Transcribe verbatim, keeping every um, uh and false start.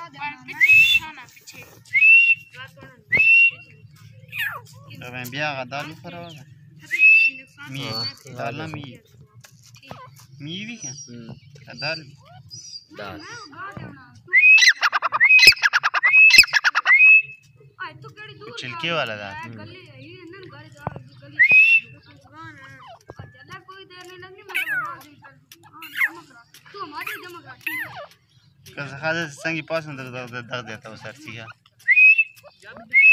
तो मैं बिया का दाल ऊपर होगा मी दाल ना मी मी भी क्या दाल दाल छिलके वाला दाल कसं खायचं संगी पासून तर दर्द देता सर ठीक है।